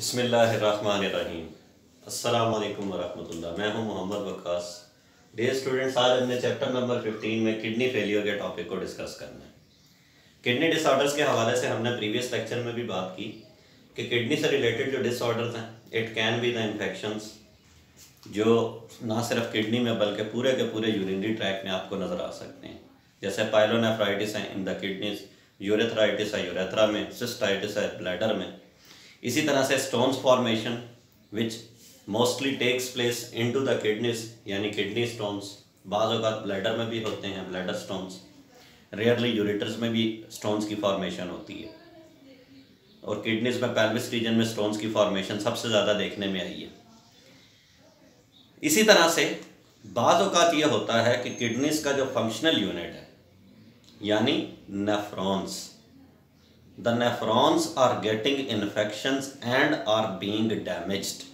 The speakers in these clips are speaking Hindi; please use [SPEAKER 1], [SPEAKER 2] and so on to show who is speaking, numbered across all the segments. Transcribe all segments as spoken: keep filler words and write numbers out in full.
[SPEAKER 1] बिस्मिल्लाहिर्रहमानिर्रहीम। अस्सलाम वालेकुम वरहमतुल्लाह। मैं हूं मोहम्मद वक्कास। डियर स्टूडेंट्स, आज हमने चैप्टर नंबर फिफ्टीन में किडनी फेलियर के टॉपिक को डिस्कस करना है। किडनी डिसऑर्डर्स के हवाले से हमने प्रीवियस लेक्चर में भी बात की कि किडनी से रिलेटेड जो डिसऑर्डर्स हैं, it can be the infections जो ना सिर्फ किडनी में बल्कि पूरे के पूरे यूरिनरी ट्रैक में आपको नज़र आ सकते हैं। जैसे पाइलोनेफ्राइटिस है इन द किडनीज, यूरेथ्राइटिस है यूरेथ्रा में, सिस्टाइटिस है ब्लैडर में। इसी तरह से stones formation which mostly takes place into the kidneys, यानी किडनी स्टोन्स बाज़ औक़ात ब्लैडर में भी होते हैं, ब्लैडर स्टोन्स। रेयरली यूरेटर्स में भी स्टोन्स की फॉर्मेशन होती है और किडनीज में पेल्विस रीजन में स्टोन्स की फॉर्मेशन सबसे ज़्यादा देखने में आई है। इसी तरह से बाज़ औक़ात ये होता है कि किडनीज का जो फंक्शनल यूनिट है यानी nephrons, the nephrons are getting infections and are being damaged.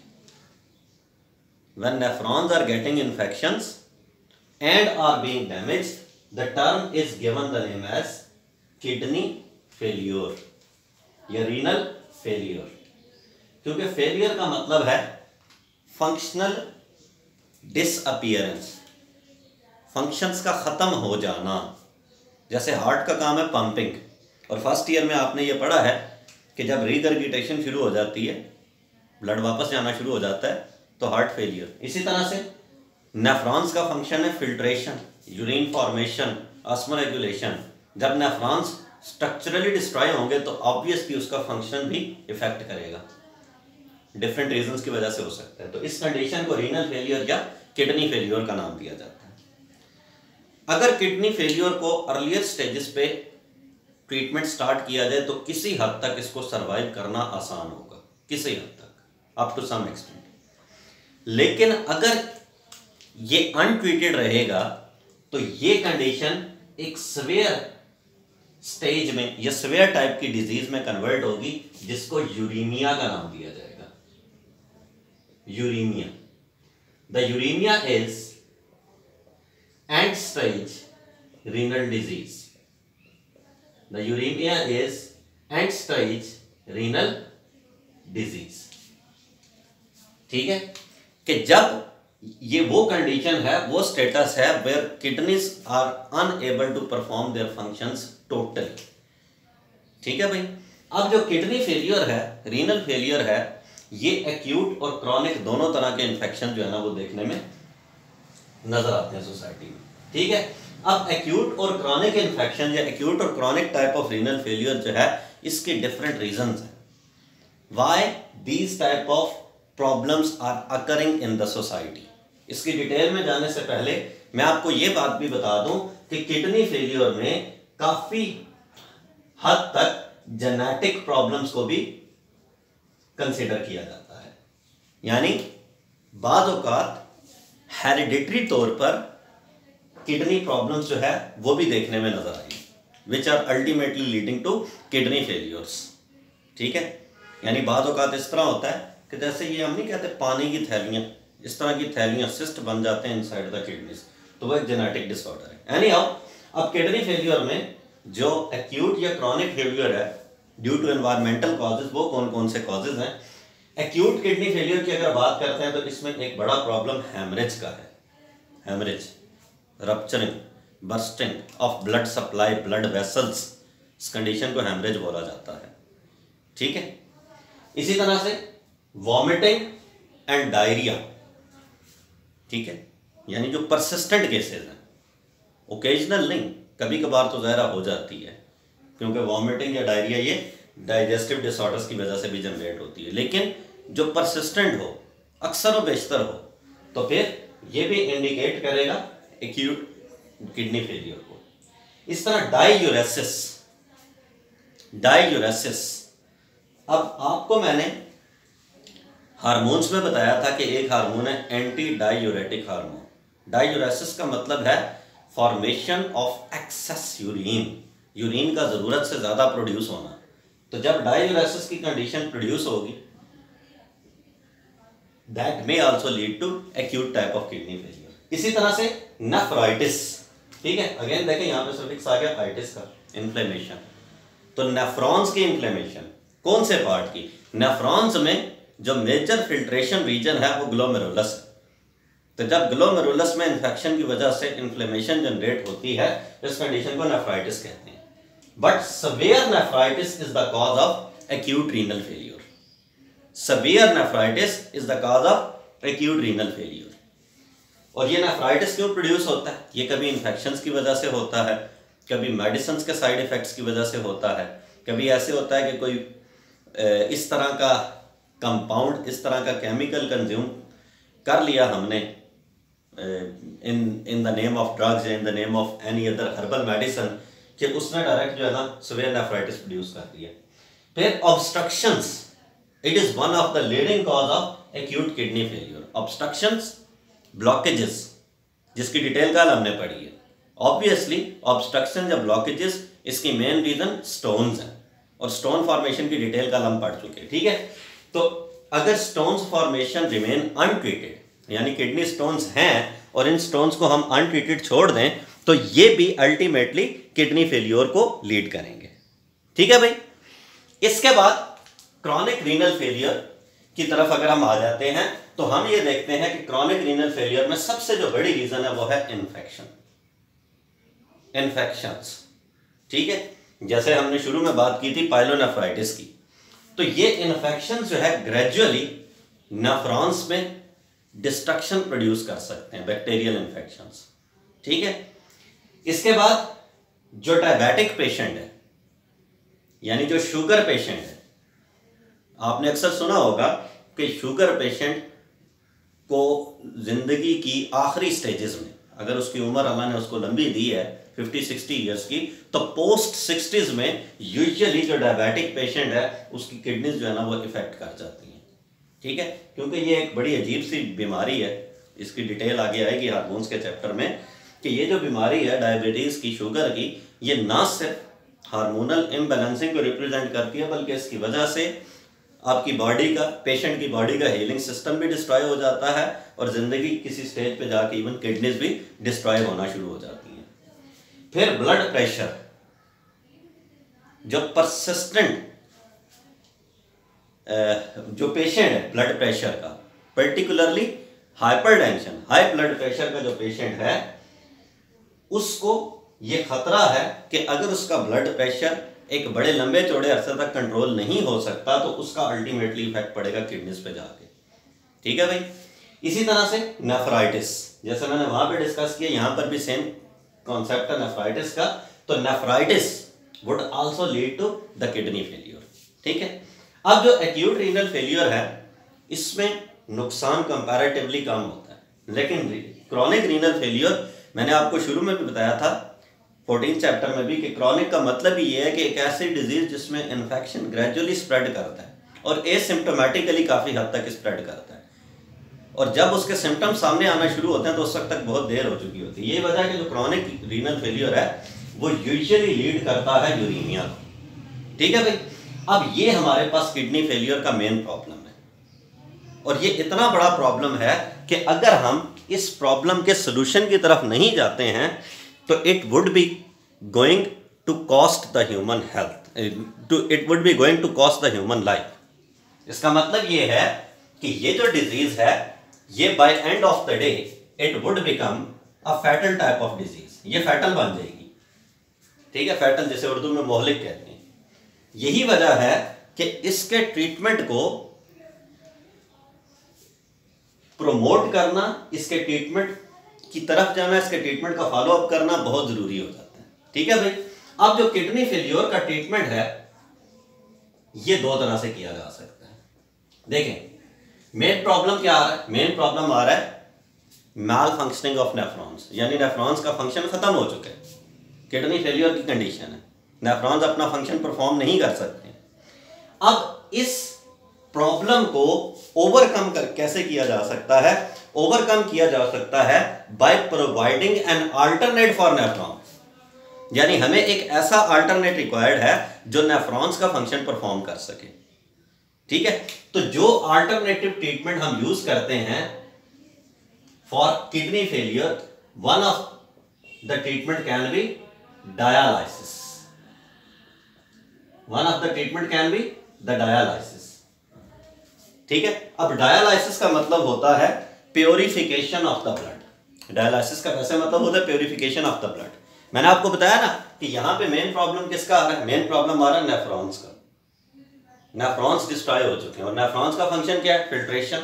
[SPEAKER 1] When nephrons are getting infections and are being damaged, the term is given the name as kidney failure या renal failure। क्योंकि failure का मतलब है functional disappearance, functions का ख़त्म हो जाना। जैसे हार्ट का काम है पंपिंग, और फर्स्ट ईयर में आपने ये पढ़ा है कि जब रिगर्गिटेशन शुरू हो जाती है, ब्लड वापस जाना शुरू हो जाता है, तो हार्ट फेलियर। इसी तरह से नेफ्रॉन्स का फंक्शन है फिल्ट्रेशन, यूरिन फॉर्मेशन, ऑस्मोरेगुलेशन। जब नेफ्रॉन्स स्ट्रक्चरली डिस्ट्रॉय होंगे तो ऑब्वियसली उसका फंक्शन भी इफेक्ट करेगा, डिफरेंट रीजंस की वजह से हो सकता है। तो इस कंडीशन को रीनल फेलियर या किडनी फेलियर का नाम दिया जाता है। अगर किडनी फेलियर को अर्लियर स्टेजेस पे ट्रीटमेंट स्टार्ट किया जाए तो किसी हद तक इसको सरवाइव करना आसान होगा, किसी हद तक, अप टू सम एक्सटेंट। लेकिन अगर ये अनट्रीटेड रहेगा तो ये कंडीशन एक सीवियर स्टेज में या सीवियर टाइप की डिजीज में कन्वर्ट होगी, जिसको यूरीमिया का नाम दिया जाएगा। Uremia, the uremia is end stage renal disease. The uremia is end stage renal disease। ठीक है कि जब ये वो कंडीशन है, वो स्टेटस है where kidneys are unable to perform their functions totally। ठीक है भाई। अब जो किडनी फेलियर है, रीनल फेलियर है, ये एक्यूट और क्रॉनिक दोनों तरह के इन्फेक्शन जो है ना वो देखने में नजर आते हैं सोसाइटी में। ठीक है। अब एक्यूट और क्रॉनिक इन्फेक्शन या एक्यूट और chronic type of renal failure जो है, इसके डिफरेंट रीजंस हैं why these type of problems are occurring in the society. इसकी डिटेल में जाने से पहले मैं आपको ये बात भी बता दूं कि किडनी फेलियर में काफी हद तक जेनेटिक प्रॉब्लम्स को भी कंसीडर किया जाता है, यानी बाज़ औक़ात हेरिडिटरी तौर पर किडनी प्रॉब्लम्स जो है वो भी देखने में नजर आई, which are ultimately leading to kidney failures. ठीक है। यानी बाज़ औक़ात इस तरह होता है कि जैसे ये हम नहीं कहते पानी की थैलियाँ, इस तरह की थैलियाँ सिस्ट बन जाते हैं इनसाइड द किडनीज, तो वो एक जेनेटिक डिसऑर्डर है। एनी हाउ, अब किडनी फेलियर में जो एक्यूट या क्रॉनिक फेलियर है ड्यू टू एनवायरमेंटल कॉजेज, वो कौन कौन से कॉजेज हैं? एक्यूट किडनी फेलियर की अगर बात करते हैं तो इसमें एक बड़ा प्रॉब्लम हैमरेज का है। Haemorrhage, rupturing, bursting of blood supply, blood vessels, इस कंडीशन को हैमरेज बोला जाता है। ठीक है। इसी तरह से वॉमिटिंग एंड डायरिया। ठीक है। यानी जो परसिस्टेंट केसेस हैं, ओकेजनल नहीं, कभी कभार तो ज़ाहिर हो जाती है, क्योंकि वॉमिटिंग या डायरिया ये डाइजेस्टिव डिसऑर्डर्स की वजह से भी जनरेट होती है। लेकिन जो परसिस्टेंट हो, अक्सर व बेशतर हो, तो फिर ये भी इंडिकेट करेगा एक्यूट किडनी फेलियर को। इस तरह डायूरेसिस, डायूरेसिस, अब आपको मैंने हार्मोन्स में बताया था कि एक हार्मोन है एंटी डायूरेटिक हार्मोन। डायूरेसिस का मतलब है formation of excess urine, urine का जरूरत से ज्यादा प्रोड्यूस होना। तो जब डायूरेसिस की कंडीशन प्रोड्यूस होगी, that may also lead to acute type of kidney failure. इसी तरह से नेफ्राइटिस। ठीक है। अगेन देखें यहां पे सफिक्स आ गया आइटिस का, इन्फ्लेमेशन। तो नेफ्रॉन्स की इन्फ्लेमेशन कौन से पार्ट की? नेफ्रॉन्स में जो मेजर फिल्ट्रेशन रीजन है वो ग्लोमेरुलस है। तो जब ग्लोमेरुलस में इन्फेक्शन की वजह से इन्फ्लेमेशन जनरेट होती है, इस कंडीशन को नेफ्राइटिस कहते हैं। But severe nephritis is the cause of acute renal failure. Severe nephritis is the cause of acute renal failure. और ये नेफ्राइटिस क्यों प्रोड्यूस होता है? ये कभी इन्फेक्शंस की वजह से होता है, कभी मेडिसिन के साइड इफेक्ट्स की वजह से होता है, कभी ऐसे होता है कि कोई इस तरह का कंपाउंड, इस तरह का केमिकल कंज्यूम कर लिया हमने in in the name of drugs या in the name of any other herbal medicine कि उसने डायरेक्ट जो है ना सिवियर नेफ्राइटिस प्रोड्यूस कर दिया। फिर obstructions, it is one of the leading cause of acute kidney failure. Obstructions, blockages, जिसकी डिटेल कल हमने पढ़ी है। ऑब्वियसली ऑब्स्ट्रक्शन या ब्लॉकेजेस इसकी मेन रीजन स्टोन्स हैं, और स्टोन फॉर्मेशन की डिटेल कल हम पढ़ चुके हैं, ठीक है। तो अगर स्टोन्स फॉर्मेशन रिमेन अनट्रीटेड, यानी किडनी स्टोन्स हैं और इन स्टोन्स को हम अनट्रीटेड छोड़ दें, तो ये भी अल्टीमेटली किडनी फेलियर को लीड करेंगे, ठीक है भाई। इसके बाद क्रॉनिक रीनल फेलियर की तरफ अगर हम आ जाते हैं तो हम ये देखते हैं कि क्रॉनिक रीनल फेलियर में सबसे जो बड़ी रीजन है वो है इन्फेक्शन, इन्फेक्शंस, ठीक है। जैसे हमने शुरू में बात की थी पाइलोनेफ्राइटिस की, तो ये इन्फेक्शन जो है ग्रेजुअली नेफ्रॉन्स में डिस्ट्रक्शन प्रोड्यूस कर सकते हैं, बैक्टीरियल इन्फेक्शंस, ठीक है। इसके बाद जो डायबिटिक पेशेंट है, यानी जो शुगर पेशेंट है, आपने अक्सर सुना होगा कि शुगर पेशेंट को जिंदगी की आखिरी स्टेजेस में, अगर उसकी उम्र अल्लाह ने उसको लंबी दी है फिफ्टी सिक्सटी ईयर्स की, तो पोस्ट सिक्सटीज में यूजुअली जो डायबिटिक पेशेंट है उसकी किडनीज जो है ना वो इफेक्ट कर जाती हैं, ठीक है। क्योंकि ये एक बड़ी अजीब सी बीमारी है, इसकी डिटेल आगे आएगी हार्मोन्स के चैप्टर में, कि ये जो बीमारी है डायबिटीज़ की, शुगर की, ये ना सिर्फ हार्मोनल इम्बैलेंसिंग को रिप्रेजेंट करती है, बल्कि इसकी वजह से आपकी बॉडी का, पेशेंट की बॉडी का हीलिंग सिस्टम भी डिस्ट्रॉय हो जाता है, और ज़िंदगी किसी स्टेज पे जाके इवन किडनीज भी डिस्ट्रॉय होना शुरू हो जाती हैं। फिर ब्लड प्रेशर, जो परसिस्टेंट जो पेशेंट है ब्लड प्रेशर का, particularly hypertension, high blood pressure का जो पेशेंट है, उसको ये खतरा है कि अगर उसका ब्लड प्रेशर एक बड़े लंबे चौड़े अरसे तक कंट्रोल नहीं हो सकता तो उसका अल्टीमेटली इफेक्ट पड़ेगा किडनीज पे जाके, ठीक है भाई। इसी तरह से नेफ्राइटिस, जैसे मैंने वहां पे डिस्कस किया, यहां पर भी सेम कॉन्सेप्ट है नेफ्राइटिस का। तो nephritis would also lead to the kidney failure, ठीक है। अब जो एक्यूट रीनल फेलियर है, इसमें नुकसान कंपैरेटिवली कम होता है, लेकिन क्रॉनिक रीनल फेलियर मैंने आपको शुरू में भी बताया था फोर्टीन चैप्टर में भी, कि क्रॉनिक का मतलब ही ये है कि एक ऐसी डिजीज जिसमें इन्फेक्शन ग्रेजुअली स्प्रेड करता है और एसिम्प्टोमेटिकली काफ़ी हद तक स्प्रेड करता है, और जब उसके सिम्टम्स सामने आना शुरू होते हैं तो उस वक्त तक बहुत देर हो चुकी होती है। ये वजह है कि जो क्रॉनिक रीनल फेलियर है वो यूजुअली लीड करता है यूरीमिया को, ठीक है भाई। अब ये हमारे पास किडनी फेलियर का मेन प्रॉब्लम है, और ये इतना बड़ा प्रॉब्लम है कि अगर हम इस प्रॉब्लम के सोल्यूशन की तरफ नहीं जाते हैं तो it would be going to cost the human health, too it would be going to cost the human life. इसका मतलब ये है कि ये जो डिजीज है, ये by end of the day it would become a fatal type of disease, ये फैटल बन जाएगी, ठीक है। फैटल जिसे उर्दू में मोहलिक कहते हैं। यही वजह है कि इसके ट्रीटमेंट को प्रोमोट करना, इसके ट्रीटमेंट की तरफ जाना, इसके ट्रीटमेंट का फॉलो अप करना बहुत जरूरी हो जाता है, ठीक है भाई। अब जो किडनी फेलियर का ट्रीटमेंट है, ये दो तरह से किया जा सकता है। देखें मेन प्रॉब्लम क्या आ रहा है, मेन प्रॉब्लम आ रहा है मैल फंक्शनिंग ऑफ नेफ्रॉन्स, यानी नेफ्रॉन्स का फंक्शन खत्म हो चुका है, किडनी फेलियर की कंडीशन है, नेफ्रॉन्स अपना फंक्शन परफॉर्म नहीं कर सकते। अब इस प्रॉब्लम को ओवरकम कर कैसे किया जा सकता है? ओवरकम किया जा सकता है by providing an alternate for nephron, यानी हमें एक ऐसा अल्टरनेट रिक्वायर्ड है जो नेफ्रॉन्स का फंक्शन परफॉर्म कर सके, ठीक है। तो जो अल्टरनेटिव ट्रीटमेंट हम यूज करते हैं for kidney failure, one of the treatment can be dialysis, one of the treatment can be the dialysis. ठीक है। अब डायलाइसिस का मतलब होता है purification of the blood. Dialysis का कैसे मतलब होता है? Purification of the blood. मैंने आपको बताया ना कि यहां पे मेन प्रॉब्लम किसका आ रहा है? मेन प्रॉब्लम आ रहा है नेफ्रॉन्स का। नेफ्रॉन्स डिस्ट्रॉय हो चुके हैं और नेफ्रॉन्स का फंक्शन क्या है? Filtration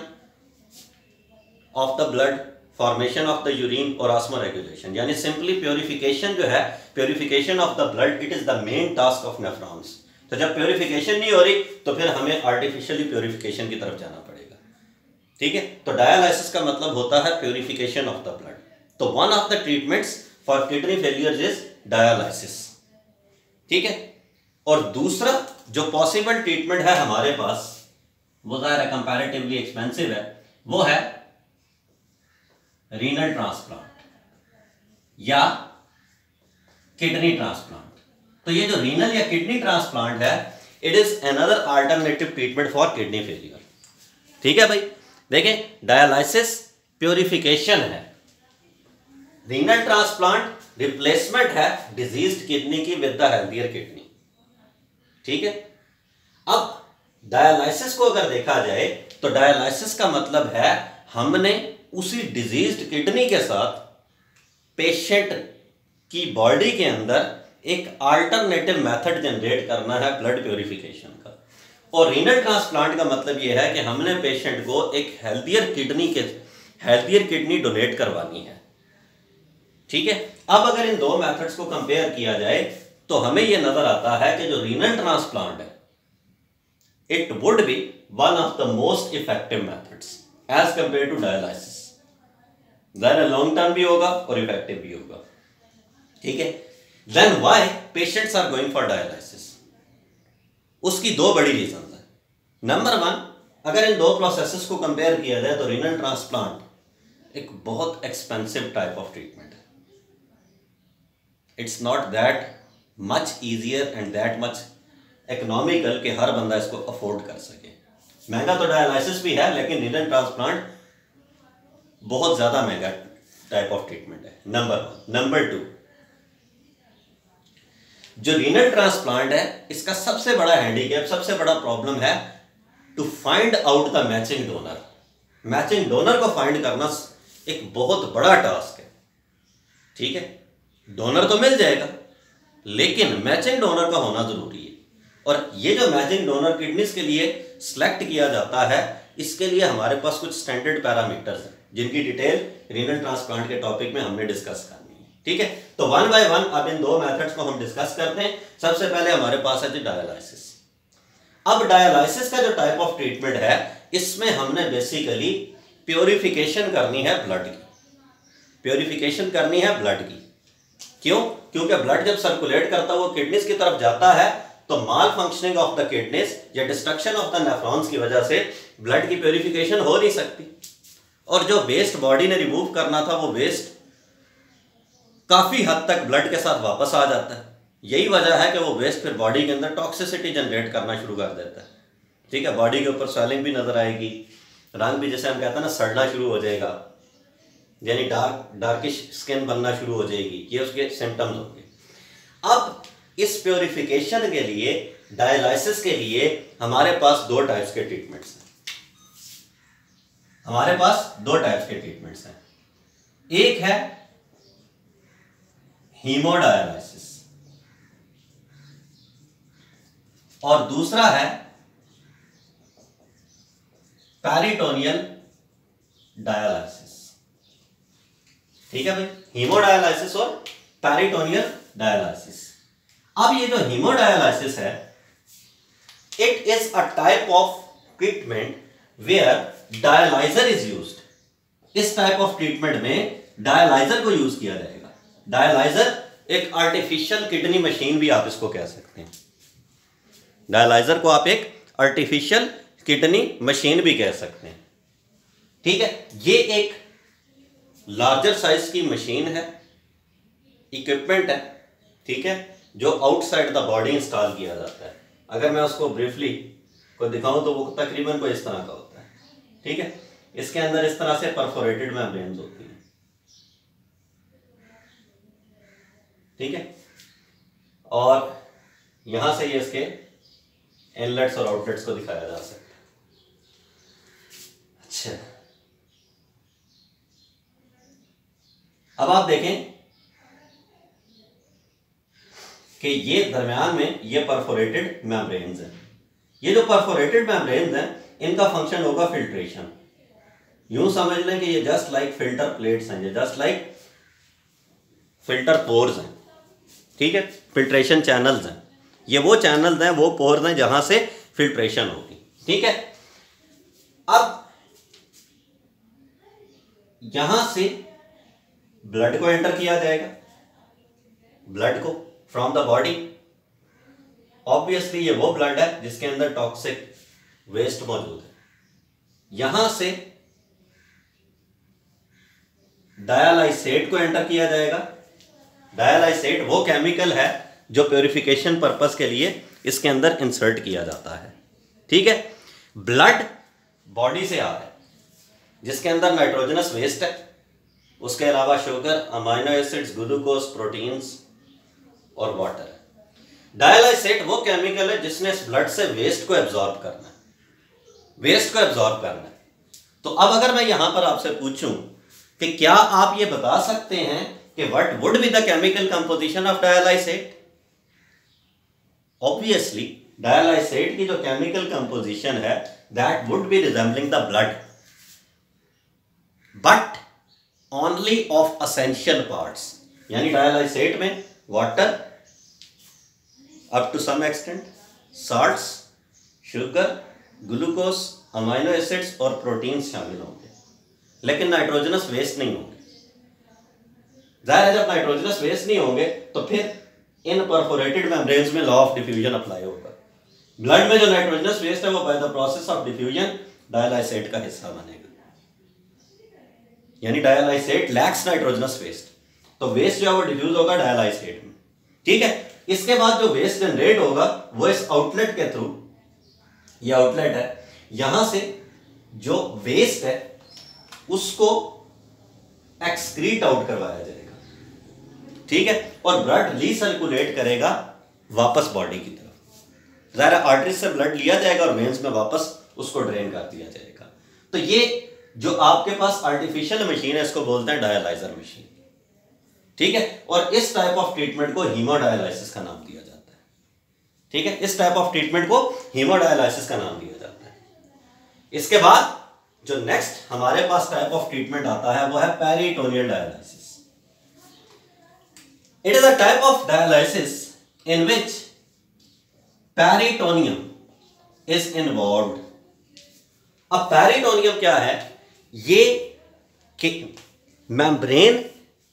[SPEAKER 1] of the blood, formation of the urine और ऑस्मोरेगुलेशन, यानी सिंपली प्योरिफिकेशन जो है, purification of the blood, it is the main task of nephrons. तो जब प्योरिफिकेशन नहीं हो रही तो फिर हमें आर्टिफिशियली प्योरिफिकेशन की तरफ जाना पड़ेगा, ठीक है। तो डायलाइसिस का मतलब होता है प्योरिफिकेशन ऑफ द ब्लड। तो one of the treatments for kidney failure is dialysis, ठीक है। और दूसरा जो पॉसिबल ट्रीटमेंट है हमारे पास, वो जाहिर है कंपैरेटिवली एक्सपेंसिव है, वो है रीनल ट्रांसप्लांट या किडनी ट्रांसप्लांट। तो ये जो रीनल या किडनी ट्रांसप्लांट है, it is another alternative treatment for kidney failure, ठीक है भाई। देखें, डायलाइसिस प्योरिफिकेशन है, रीनल ट्रांसप्लांट रिप्लेसमेंट है डिजीज्ड किडनी की विद द हेल्थियर किडनी, ठीक है। अब डायलाइसिस को अगर देखा जाए तो डायलाइसिस का मतलब है हमने उसी डिजीज्ड किडनी के साथ पेशेंट की बॉडी के अंदर एक अल्टरनेटिव मेथड जनरेट करना है ब्लड प्योरिफिकेशन का। और रीनल ट्रांसप्लांट का मतलब यह है कि हमने पेशेंट को एक हेल्थियर किडनी के हेल्थियर किडनी डोनेट करवानी है, ठीक है। अब अगर इन दो मेथड्स को कंपेयर किया जाए तो हमें यह नजर आता है कि जो रीनल ट्रांसप्लांट है, it would be one of the most effective methods as compare to dialysis. ज़्यादा लॉन्ग टर्म भी होगा और इफेक्टिव भी होगा, ठीक है। Then why patients are going for dialysis? उसकी दो बड़ी रीजन है। नंबर वन, अगर इन दो प्रोसेसेस को कंपेयर किया जाए तो रीनल ट्रांसप्लांट एक बहुत एक्सपेंसिव टाइप ऑफ ट्रीटमेंट है। It's not that much easier and that much economical कि हर बंदा इसको अफोर्ड कर सके। महंगा तो डायलाइसिस भी है, लेकिन रीनल ट्रांसप्लांट बहुत ज्यादा महंगा टाइप ऑफ ट्रीटमेंट है, नंबर वन। नंबर टू, जो रीनल ट्रांसप्लांट है, इसका सबसे बड़ा हैंडीकैप, सबसे बड़ा प्रॉब्लम है to find out the matching donor. Matching donor को फाइंड करना एक बहुत बड़ा टास्क है, ठीक है। डोनर तो मिल जाएगा, लेकिन मैचिंग डोनर का होना जरूरी है। और ये जो मैचिंग डोनर किडनीज के लिए सिलेक्ट किया जाता है, इसके लिए हमारे पास कुछ स्टैंडर्ड पैरामीटर्स हैं, जिनकी डिटेल रीनल ट्रांसप्लांट के टॉपिक में हमने डिस्कस करनी है, ठीक है। तो वन बाय वन अब इन दो मेथड्स को हम डिस्कस करते हैं। सबसे पहले हमारे पास है जो डायलाइसिस। अब डायलाइसिस का जो टाइप ऑफ ट्रीटमेंट है, इसमें हमने बेसिकली प्योरिफिकेशन करनी है ब्लड की। प्योरिफिकेशन करनी है ब्लड की। क्यों? क्योंकि ब्लड जब सर्कुलेट करता है वो किडनीज की तरफ जाता है, तो malfunctioning of the kidneys या डिस्ट्रक्शन ऑफ द नेफ्रॉन्स की वजह से ब्लड की प्योरिफिकेशन हो नहीं सकती। और जो वेस्ट बॉडी ने रिमूव करना था, वो वेस्ट काफी हद तक ब्लड के साथ वापस आ जाता है। यही वजह है कि वो वेस्ट फिर बॉडी के अंदर टॉक्सिसिटी जनरेट करना शुरू कर देता है, ठीक है। बॉडी के ऊपर स्वेलिंग भी नजर आएगी, रंग भी, जैसे हम कहते हैं ना, सड़ना शुरू हो जाएगा, यानी डार्क डार्किश स्किन बनना शुरू हो जाएगी। ये उसके सिम्टम्स होंगे। अब इस प्योरिफिकेशन के लिए, डायलाइसिस के लिए हमारे पास दो टाइप्स के ट्रीटमेंट्स हैं। हमारे पास दो टाइप्स के ट्रीटमेंट्स हैं। एक है हीमोडायलाइसिस और दूसरा है पेरिटोनियल डायलाइसिस, ठीक है भाई। हीमोडायलाइसिस और पेरिटोनियल डायलाइसिस। अब ये जो हीमोडायलाइसिस है, it is a type of treatment where dialyser is used. इस टाइप ऑफ ट्रीटमेंट में डायलाइजर को यूज किया जाएगा। डायलाइजर एक आर्टिफिशियल किडनी मशीन भी आप इसको कह सकते हैं। डायलाइजर को आप एक आर्टिफिशियल किडनी मशीन भी कह सकते हैं, ठीक है। ये एक लार्जर साइज की मशीन है, इक्विपमेंट है, ठीक है, जो आउटसाइड द बॉडी इंस्टॉल किया जाता है। अगर मैं उसको ब्रीफली को दिखाऊं तो वो तकरीबन कोई इस तरह का होता है, ठीक है। इसके अंदर इस तरह से परफोरेटेड मेम्ब्रेन्स होती हैं, ठीक है। और यहां से ये इसके इनलेट्स और आउटलेट्स को दिखाया जा सकता है। अब आप देखें कि ये दरम्यान में ये परफोरेटेड मेम्ब्रेन्स हैं। ये जो परफोरेटेड मेम्ब्रेन्स हैं इनका फंक्शन होगा फिल्ट्रेशन। यूं समझ लें कि ये जस्ट लाइक फिल्टर प्लेट्स हैं, ये जस्ट लाइक फिल्टर पोर्स हैं, ठीक है, फिल्ट्रेशन चैनल्स हैं। ये वो चैनल्स हैं, वो पोर्स हैं जहां से फिल्ट्रेशन होगी, ठीक है। अब यहां से ब्लड को एंटर किया जाएगा, ब्लड को फ्रॉम द बॉडी। ऑब्वियसली ये वो ब्लड है जिसके अंदर टॉक्सिक वेस्ट मौजूद है। यहां से डायलाइसेट को एंटर किया जाएगा। डायलाइसेट वो केमिकल है जो प्योरिफिकेशन पर्पस के लिए इसके अंदर इंसर्ट किया जाता है, ठीक है। ब्लड बॉडी से आ रहा है जिसके अंदर नाइट्रोजनस वेस्ट है, उसके अलावा sugar, amino acids, glucose, proteins और वाटर है। डायलाइसेट वो केमिकल है जिसने इस ब्लड से वेस्ट को एब्जॉर्ब करना है, वेस्ट को एब्जॉर्ब करना है। तो अब अगर मैं यहां पर आपसे पूछूं कि क्या आप ये बता सकते हैं कि what would be the chemical composition of dialysate? Obviously dialysate की जो केमिकल कंपोजिशन है that would be resembling the blood, but only of essential parts. यानी डायलाइसेट में water, up to some extent salts, sugar, glucose, amino acids और प्रोटीन्स शामिल होंगे, लेकिन नाइट्रोजनस वेस्ट नहीं होंगे। जाहिर है जब नाइट्रोजनस वेस्ट नहीं होंगे तो फिर इन परफोरेटेड मेम्ब्रेन्स में लॉ ऑफ डिफ्यूजन अप्लाई होगा। ब्लड में जो नाइट्रोजनस वेस्ट है वो by the process of diffusion dialysate का हिस्सा बनेगा। यानी डायलाइसेट लैक्स नाइट्रोजनस वेस्ट, तो वेस्ट जो है वो डिफ्यूज होगा डायलाइसेट में, ठीक है। इसके बाद जो वेस्ट जनरेट होगा वो इस आउटलेट के थ्रू, ये आउटलेट है, यहां से जो वेस्ट है उसको एक्सक्रीट आउट करवाया जाएगा, ठीक है, और ब्लड रीसर्कुलेट करेगा वापस बॉडी की तरफ। ज़ाहिर आर्टरीज से ब्लड लिया जाएगा और वेन्स में वापस उसको ड्रेन कर दिया जाएगा। तो ये जो आपके पास आर्टिफिशियल मशीन है इसको बोलते हैं डायलाइजर मशीन, ठीक है। और इस टाइप ऑफ ट्रीटमेंट को हीमोडायलाइसिस का नाम दिया जाता है, ठीक है। इस टाइप ऑफ ट्रीटमेंट को हीमोडायलाइसिस का नाम दिया जाता है। इसके बाद जो नेक्स्ट हमारे पास टाइप ऑफ ट्रीटमेंट आता है वो है peritoneal dialysis. It is a type of dialysis in which peritoneum is involved. अब पेरिटोनियम क्या है? ये मेम्ब्रेन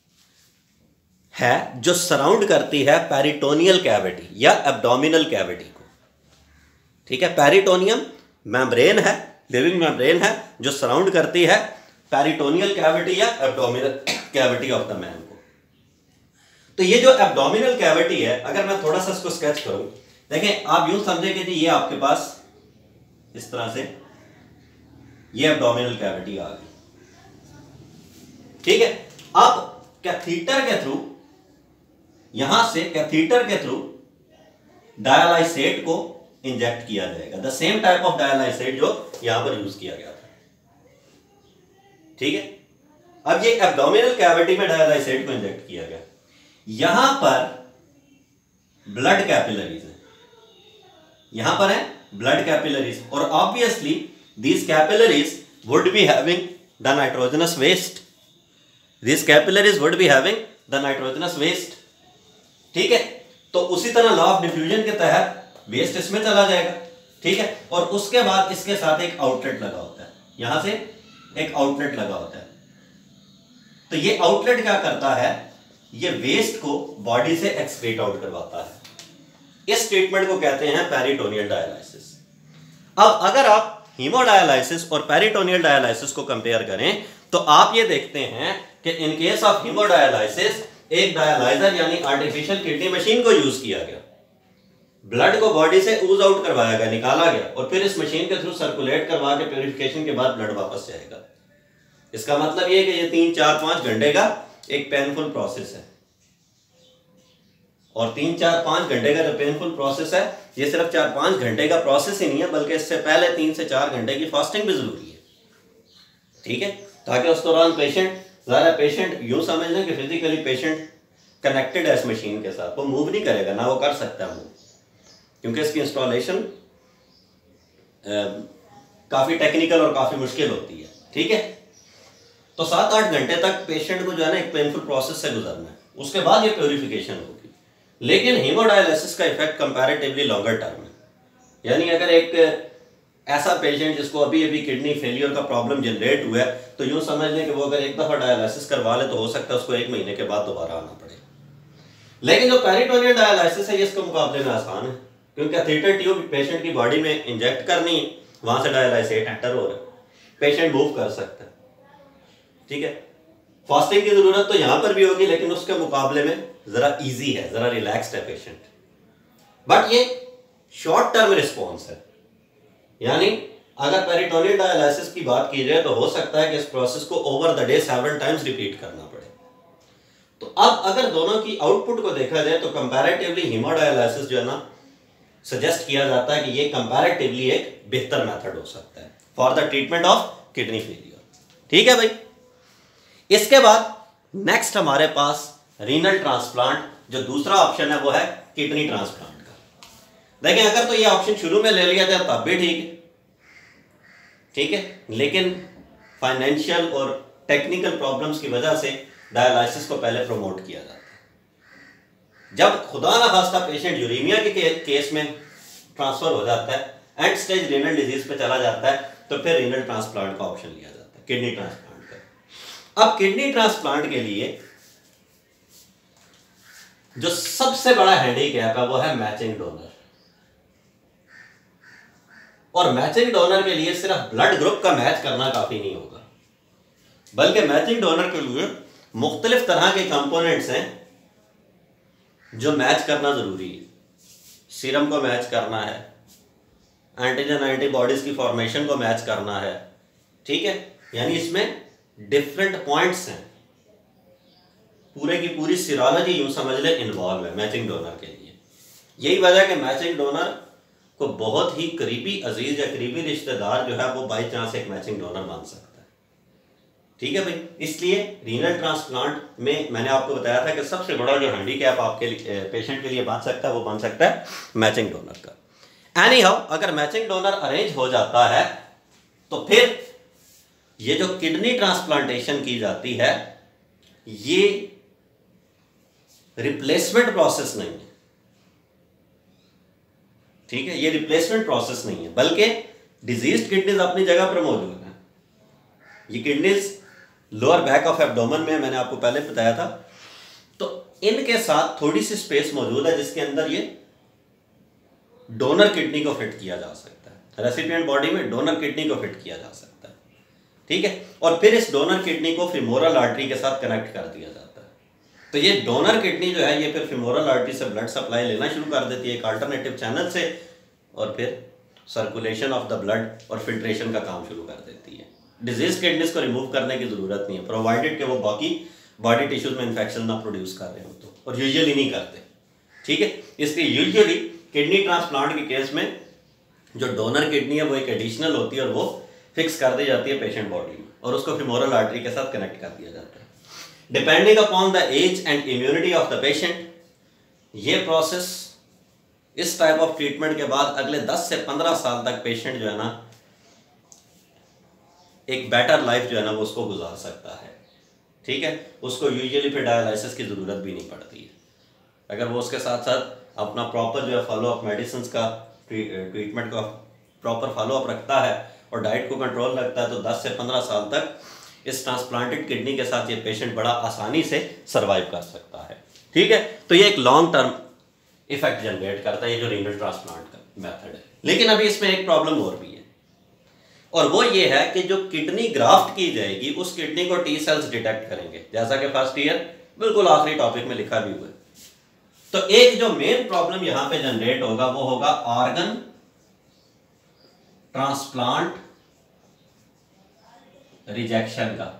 [SPEAKER 1] है जो सराउंड करती है पेरिटोनियल कैविटी या एब्डोमिनल कैविटी को, ठीक है। पेरिटोनियम मेम्ब्रेन है, लिविंग मेम्ब्रेन है जो सराउंड करती है पेरिटोनियल कैविटी या abdominal cavity of the man को। तो ये जो एब्डोमिनल कैविटी है, अगर मैं थोड़ा सा इसको स्केच करूं, देखें आप यूं समझे कि जी ये आपके पास इस तरह से ये एब्डोमिनल कैविटी आ गई, ठीक है। अब कैथीटर के थ्रू, यहां से कैथीटर के थ्रू डायलाइसेट को इंजेक्ट किया जाएगा, the same type of dialysate जो यहां पर यूज किया गया था, ठीक है। अब ये एब्डोमिनल कैविटी में डायलाइसेट को इंजेक्ट किया गया, यहां पर ब्लड कैपिलरीज है, यहां पर है ब्लड कैपिलरीज, और obviously these capillaries would be having the nitrogenous waste, these capillaries would be having the nitrogenous waste, ठीक है। तो उसी तरह लॉ ऑफ डिफ्यूजन के तहत वेस्ट इसमें चला जाएगा, ठीक है। और उसके बाद इसके साथ एक आउटलेट लगा होता है, यहां से एक आउटलेट लगा होता है। तो ये आउटलेट क्या करता है? ये वेस्ट को बॉडी से एक्सक्रीट आउट करवाता है। इस ट्रीटमेंट को कहते हैं पेरिटोनियल डायलाइसिस। अब अगर आप हीमोडायलाइसिस और पेरिटोनियल डायलाइसिस को कंपेयर करें तो आप ये देखते हैं कि इन केस ऑफ हीमोडायलाइसिस एक डायलाइजर यानी आर्टिफिशियल किडनी मशीन को यूज किया गया, ब्लड को बॉडी से ऊज आउट करवाया गया, निकाला गया, और फिर इस मशीन के थ्रू सर्कुलेट करवा के प्योरिफिकेशन के बाद ब्लड वापस जाएगा। इसका मतलब ये कि ये तीन चार पांच घंटे का एक पेनफुल प्रोसेस है, और तीन चार पांच घंटे का जो पेनफुल प्रोसेस है ये सिर्फ चार पांच घंटे का प्रोसेस ही नहीं है, बल्कि इससे पहले तीन से चार घंटे की फास्टिंग भी जरूरी है, ठीक है, ताकि उस दौरान पेशेंट ज़्यादा पेशेंट यूँ समझ लें कि फिजिकली पेशेंट कनेक्टेड है इस मशीन के साथ, वो मूव नहीं करेगा, ना वो कर सकता है मूव, क्योंकि इसकी इंस्टॉलेशन काफ़ी टेक्निकल और काफ़ी मुश्किल होती है। ठीक है, तो सात आठ घंटे तक पेशेंट को जो है ना एक पेनफुल प्रोसेस से गुजरना है, उसके बाद ये प्योरिफिकेशन होगी। लेकिन हीमोडायलिसिस का इफेक्ट कंपैरेटिवली लॉन्गर टर्म है, यानी अगर एक ऐसा पेशेंट जिसको अभी अभी किडनी फेलियर का प्रॉब्लम जनरेट हुआ है, तो यूँ समझ लें कि वो अगर एक दफ़ा डायलिसिस करवा ले तो हो सकता है उसको एक महीने के बाद दोबारा आना पड़े। लेकिन जो पेरिटोनियल डायलिसिस है ये इसके मुकाबले में आसान है, क्योंकि कैथेटर ट्यूब पेशेंट की बॉडी में इंजेक्ट करनी है, वहाँ से डायलिसिस एंटर हो रहा है, पेशेंट मूव कर सकता है। ठीक है, फास्टिंग की ज़रूरत तो यहाँ पर भी होगी, लेकिन उसके मुकाबले में ज़रा ईजी है, ज़रा रिलैक्स्ड है पेशेंट। बट ये शॉर्ट टर्म रिस्पॉन्स है, यानी अगर पेरिटोनियल डायलिसिस की बात की जाए तो हो सकता है कि इस प्रोसेस को over the day several times repeat करना पड़े। तो अब अगर दोनों की आउटपुट को देखा जाए तो कंपैरेटिवली हीमोडायलिसिस जो है ना सजेस्ट किया जाता है कि ये कंपैरेटिवली एक बेहतर मेथड हो सकता है for the treatment of kidney failure. ठीक है भाई, इसके बाद नेक्स्ट हमारे पास रीनल ट्रांसप्लांट, जो दूसरा ऑप्शन है वो है किडनी ट्रांसप्लांट का। देखें, अगर तो ये ऑप्शन शुरू में ले लिया जाए तब भी ठीक है, ठीक है, लेकिन फाइनेंशियल और टेक्निकल प्रॉब्लम्स की वजह से डायलिसिस को पहले प्रमोट किया जाता है। जब खुदा ना खास्ता पेशेंट यूरेमिया के के, केस में ट्रांसफर हो जाता है, एंड स्टेज रीनल डिजीज पे चला जाता है, तो फिर रीनल ट्रांसप्लांट का ऑप्शन लिया जाता है, किडनी ट्रांसप्लांट का। अब किडनी ट्रांसप्लांट के लिए जो सबसे बड़ा हैंडीकैप है वो है मैचिंग डोनर। और मैचिंग डोनर के लिए सिर्फ ब्लड ग्रुप का मैच करना काफी नहीं होगा, बल्कि मैचिंग डोनर के लिए मुख्तलिफ तरह के कंपोनेंट्स हैं जो मैच करना जरूरी है। सीरम को मैच करना है, एंटीजन एंटीबॉडीज की फॉर्मेशन को मैच करना है। ठीक है, यानी इसमें डिफरेंट पॉइंट्स हैं, पूरे की पूरी सीरोलॉजी यूं समझ ले इन्वॉल्व है मैचिंग डोनर के लिए। यही वजह कि मैचिंग डोनर को बहुत ही करीबी अजीज या करीबी रिश्तेदार जो है वो बाई चांस एक मैचिंग डोनर बन सकता है। ठीक है भाई, इसलिए रीनल ट्रांसप्लांट में मैंने आपको बताया था कि सबसे बड़ा जो हैंडीकैप आपके लिए पेशेंट के लिए बन सकता है वो बन सकता है मैचिंग डोनर का। एनी हाउ, अगर मैचिंग डोनर अरेंज हो जाता है तो फिर ये जो किडनी ट्रांसप्लांटेशन की जाती है ये रिप्लेसमेंट प्रोसेस नहीं है। ठीक है, ये रिप्लेसमेंट प्रोसेस नहीं है, बल्कि डिजीज्ड किडनीज अपनी जगह पर मौजूद हैं। ये kidneys lower back of abdomen में मैंने आपको पहले बताया था, तो इनके साथ थोड़ी सी स्पेस मौजूद है जिसके अंदर ये डोनर किडनी को फिट किया जा सकता है, रेसिपिएंट बॉडी में डोनर किडनी को फिट किया जा सकता है। ठीक है, और फिर इस डोनर किडनी को फीमोरल आर्टरी के साथ कनेक्ट कर दिया जाता है। तो ये डोनर किडनी जो है ये फिर फीमोरल आर्टरी से ब्लड सप्लाई लेना शुरू कर देती है एक अल्टरनेटिव चैनल से, और फिर सर्कुलेशन ऑफ द ब्लड और फिल्ट्रेशन का काम शुरू कर देती है। डिजीज किडनीज को रिमूव करने की जरूरत नहीं है, प्रोवाइडेड कि वो बाकी बॉडी टिश्यूज में इन्फेक्शन ना प्रोड्यूस कर रहे हो तो, और यूजुअली नहीं करते। ठीक है, इसलिए यूजुअली किडनी ट्रांसप्लांट के केस में जो डोनर किडनी है वो एक एडिशनल होती है और वो फिक्स कर दी जाती है पेशेंट बॉडी में, और उसको फीमोरल आर्टरी के साथ कनेक्ट कर दिया जाता है। Depending upon the age and immunity of the patient, ये प्रोसेस इस टाइप ऑफ ट्रीटमेंट के बाद अगले दस से पंद्रह साल तक पेशेंट जो है ना एक बेटर लाइफ जो है ना वो उसको गुजार सकता है। ठीक है, उसको यूजुअली फिर डायलिसिस की ज़रूरत भी नहीं पड़ती है, अगर वो उसके साथ साथ अपना प्रॉपर जो है फॉलो अप मेडिसिन का ट्रीटमेंट का प्रॉपर फॉलो अप रखता है और डाइट को कंट्रोल रखता है, तो दस से पंद्रह साल तक इस ट्रांसप्लांटेड किडनी के साथ ये पेशेंट बड़ा आसानी से सर्वाइव कर सकता है। ठीक है, तो ये एक लॉन्ग टर्म इफेक्ट जनरेट करता है ये जो रीनल ट्रांसप्लांट का मेथड है। लेकिन अभी इसमें एक प्रॉब्लम और भी है, और वो ये है कि जो किडनी ग्राफ्ट की जाएगी उस किडनी को टी सेल्स डिटेक्ट करेंगे, जैसा कि फर्स्ट ईयर बिल्कुल आखिरी टॉपिक में लिखा भी हुआ है। तो एक जो मेन प्रॉब्लम यहां पे जनरेट होगा वो होगा ऑर्गन ट्रांसप्लांट रिजेक्शन का।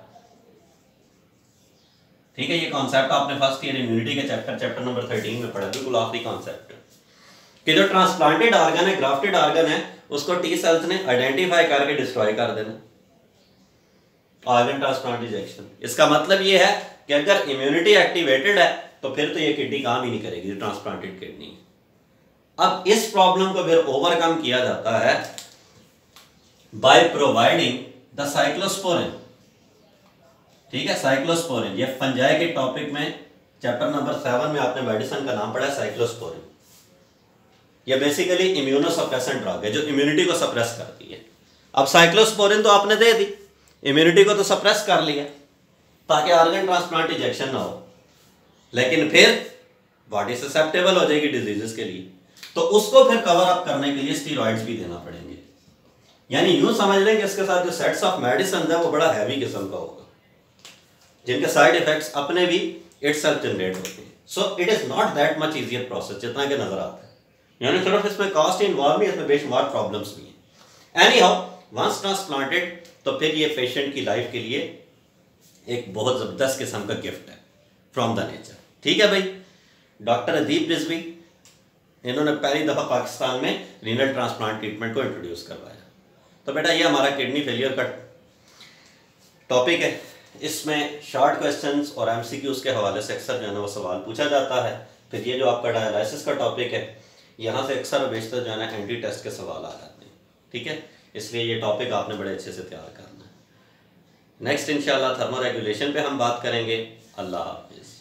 [SPEAKER 1] ठीक है, ये कॉन्सेप्ट आपने फर्स्ट ईयर इम्यूनिटी के चैप्टर चैप्टर नंबर थर्टीन में पढ़ा, बिल्कुल आखिरी कॉन्सेप्ट कि जो ट्रांसप्लांटेड ऑर्गन है, ग्राफ्टेड ऑर्गन है, उसको टी सेल्स ने आइडेंटिफाई करके डिस्ट्रॉय कर देना। Organ transplant rejection. इसका मतलब ये है कि अगर इम्यूनिटी एक्टिवेटेड है तो फिर तो ये किडनी काम ही नहीं करेगी, ट्रांसप्लांटेड किडनी। अब इस प्रॉब्लम को फिर ओवरकम किया जाता है बाय प्रोवाइडिंग द साइक्लोस्पोरिन। ठीक है, साइक्लोस्पोरिन, ये फंजाई के टॉपिक में चैप्टर नंबर सेवन में आपने मेडिसिन का नाम पढ़ा है साइक्लोस्पोरिन। ये बेसिकली इम्यूनोसप्रेसेंट ड्रग है जो इम्यूनिटी को सप्रेस करती है। अब साइक्लोस्पोरिन तो आपने दे दी, इम्यूनिटी को तो सप्रेस कर लिया ताकि ऑर्गन ट्रांसप्लांट रिजेक्शन ना हो, लेकिन फिर बॉडी ससेप्टेबल हो जाएगी डिजीजेस के लिए, तो उसको फिर कवर अप करने के लिए स्टीरॉइड्स भी देना पड़ेंगे। यानी यूं समझ लें कि इसके साथ जो सेट्स ऑफ मेडिसिन है वो बड़ा हैवी किस्म का होगा, जिनके साइड इफेक्ट्स अपने भी इटसेल्फ जनरेट होते हैं। So it is not that much easier process जितना कि नजर आता है। यानी सिर्फ इसमें कॉस्ट इन्वॉल्व नहीं, इसमें बेशुमार प्रॉब्लम्स भी हैं। एनी हाउ, वंस ट्रांसप्लांटेड तो फिर ये पेशेंट की लाइफ के लिए एक बहुत जबरदस्त किस्म का गिफ्ट है फ्रॉम द नेचर। ठीक है भाई, डॉक्टर अदीब रिजवी इन्होंने पहली दफा पाकिस्तान में रीनल ट्रांसप्लांट ट्रीटमेंट को इंट्रोड्यूस करवाया। तो बेटा ये हमारा किडनी फेलियर का टॉपिक है। इसमें शॉर्ट क्वेश्चंस और एमसीक्यूज के हवाले से अक्सर जो है ना वो सवाल पूछा जाता है। फिर ये जो आपका डायलिसिस का टॉपिक है, यहाँ से अक्सर बेशतर जो है ना एंटी टेस्ट के सवाल आ जाते हैं। ठीक है, इसलिए ये टॉपिक आपने बड़े अच्छे से तैयार करना है। नेक्स्ट इंशाल्लाह थर्मो रेगुलेशन पे हम बात करेंगे। अल्लाह हाफिज़।